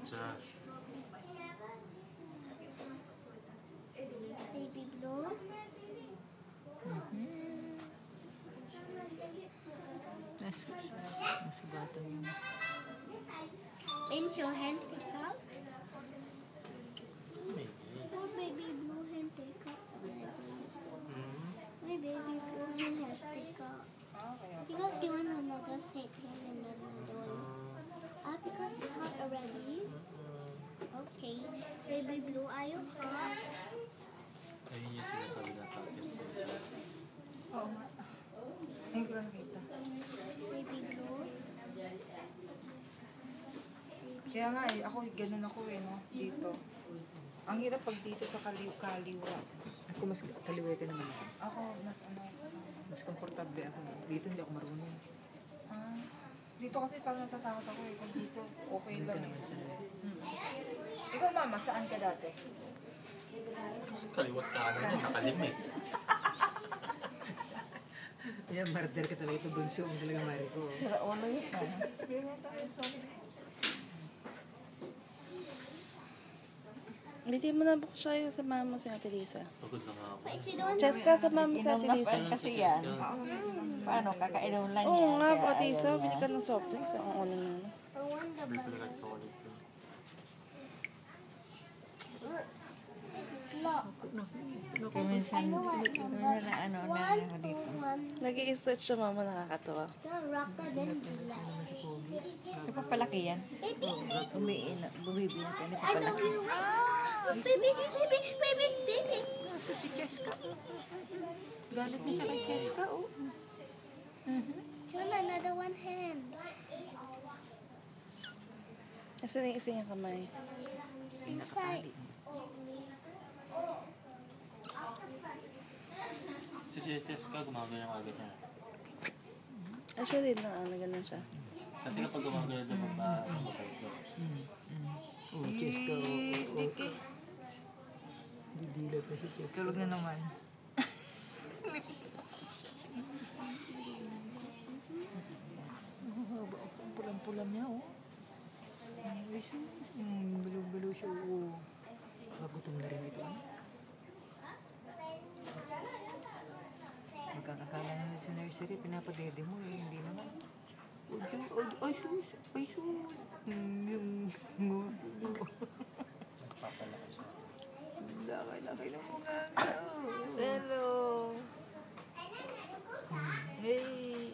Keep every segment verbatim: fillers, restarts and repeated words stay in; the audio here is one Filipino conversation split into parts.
siya. Baby blue. Mm-hmm. Nasugatan yun. Ain't your hand take out? Maybe. Oh, baby blue hand take out already. Hmm? My baby blue hand has take out. Because you want another set hand and another one. Ah, because it's hot already? Okay. Baby blue, are you hot? Ayun yung sinasabi ng practice siya. Oo nga. Ayun ko lang nakita. Baby blue? Kaya nga eh, ako ganun ako eh, no? Dito. Ang hirap pag dito sa kaliw-kaliwa. Ako mas kaliwa ka naman ako. Ako, mas ano, sa Mas komportable ako. Dito hindi ako marunong. Ah, dito kasi parang natatakot ako eh. Kung dito, okay lang eh. Hmm. Ikaw mama, saan ka dati? Kaliwat kanan yan, nakalimit. Kaya murder ka talaga ito. Bunso ang talaga mari ko. Sira ulo yun. Sige nga tayo, sorry. Hindi mo na book siya sa mama si Ate Lisa. Pagod na nga ako. But you don't Cheska sa mama si Ate Lisa. Kasi yan. Paano, kakainom lang yan. Oo nga, Kaya Ate Lisa. ayaw Bili niya. ka ng soft drinks. Ang ulo na. I want the Bili ko bun. lang ito ulit. This is locked. Kaya minsan, I know what ano number. na ano, na One, ako two, dito. one. Nag-i-stretch siya mama, nakakatawa. The rocker then black. Napapalaki yan. Baby, Umiin, bumibili ka, I know napapalaki. you. Oh, baby, baby, baby, baby. Si Cheska. Galit din siya kay Cheska. Oh. Turn another one hand. Asan yung isa niyang kamay? Inside. Si Jessica, gumagaya yung agad niya. Ah, siya din na, na ganun siya. Kasi kapag gumagaya daw, mababait daw. Oh, Cheska. Oh, Eh, oh. Vicky. Didilat na si Cheska. Tulog na naman. Ang pulang-pulang niya, oh. Ay, sus. Hmm, balo-balo siya, oh. Magutom na rin ito. Magkakakala na sa nursery, pinapadede mo, eh. Hindi naman. Oh, Diyos, oh, ay, sus. Ay, sus. Hmm, yung nguso mo. Nagpapalaki siya. Laki-laki ng mga Hello. Hey.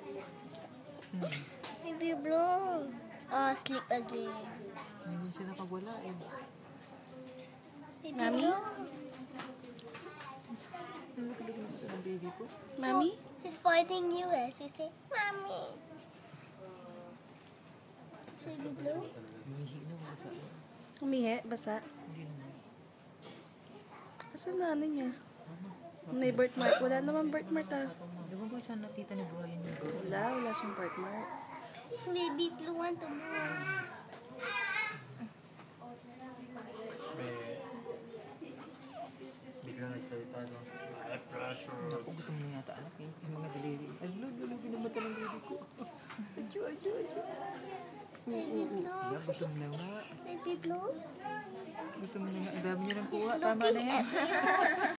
Baby blue. Oh, sleep again. Ngayon siya nakawala, eh. Baby Mommy? blue. Ang laki-laki na sa baby ko. Mami? He's pointing you eh. He say, Mommy. Baby blue. Humihi na ako sa Umihi? Basa? Hindi naman. Asan na ano niya? May birthmark. Wala naman birthmark ah. Diba ko saan nakita ni Brian yung girl? Wala, wala siyang birthmark. Baby blue want to move. May... Biglang nagsalita, no? High pressure. Ako gutom na yata anak eh. Yung mga daliri. Alo, lalo, binamata ng baby ko. Adyo, adyo, adyo. Baby blue. Yan, gutom na nga. Baby blue. Gutom na nga. Ang dami niya ng He's kuha. Tama na looking yan. at you.